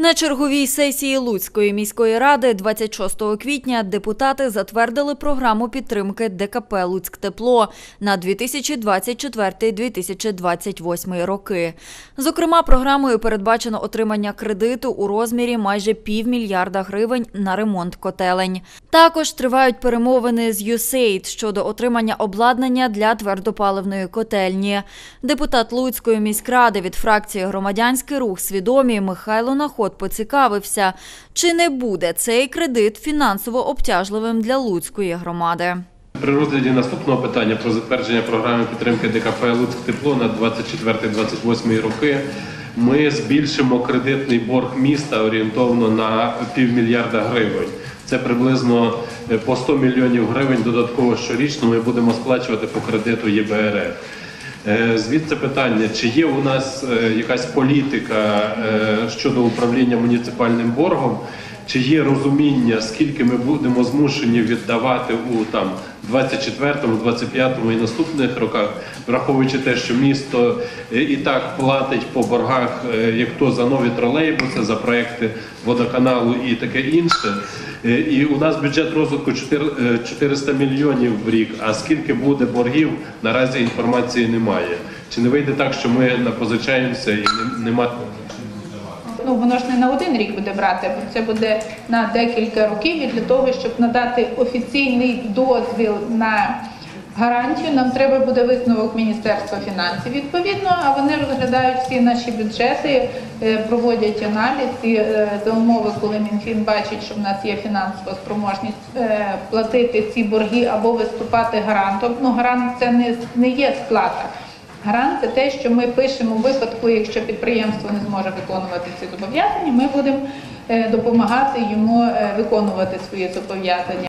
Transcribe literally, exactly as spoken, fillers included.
На черговій сесії Луцької міської ради двадцять шостого квітня депутати затвердили програму підтримки ДКП «Луцьктепло» на дві тисячі двадцять четвертий - дві тисячі двадцять восьмий роки. Зокрема, програмою передбачено отримання кредиту у розмірі майже півмільярда гривень на ремонт котелень. Також тривають перемовини з ю ес ей ай ді щодо отримання обладнання для твердопаливної котельні. Депутат Луцької міськради від фракції «Громадянський рух Свідомі» Михайло Наход поцікавився, чи не буде цей кредит фінансово обтяжливим для Луцької громади. При розгляді наступного питання про затвердження програми підтримки ДКП «Луцьктепло» на двадцять четвертий - двадцять восьмий роки ми збільшимо кредитний борг міста орієнтовно на півмільярда гривень. Це приблизно по сто мільйонів гривень додатково щорічно ми будемо сплачувати по кредиту є бе ер еф. Звідси питання, чи є у нас якась політика щодо управління муніципальним боргом, чи є розуміння, скільки ми будемо змушені віддавати у там двадцять четвертому - двадцять п'ятому і наступних роках, враховуючи те, що місто і так платить по боргах, як то за нові тролейбуси, за проекти водоканалу і таке інше. І у нас бюджет розвитку чотириста мільйонів в рік, а скільки буде боргів, наразі інформації немає. Чи не вийде так, що ми напозичаємося і нема? Ну, воно ж не на один рік буде брати, бо це буде на декілька років. І для того, щоб надати офіційний дозвіл на гарантію, нам треба буде висновок Міністерства фінансів. Відповідно, а вони розглядають всі наші бюджети, проводять аналіз і за умови, коли Мінфін бачить, що в нас є фінансова спроможність платити ці борги або виступати гарантом. Ну, гарант – це не, не є сплата. Гарант – це те, що ми пишемо у випадку, якщо підприємство не зможе виконувати ці зобов'язання, ми будемо допомагати йому виконувати свої зобов'язання.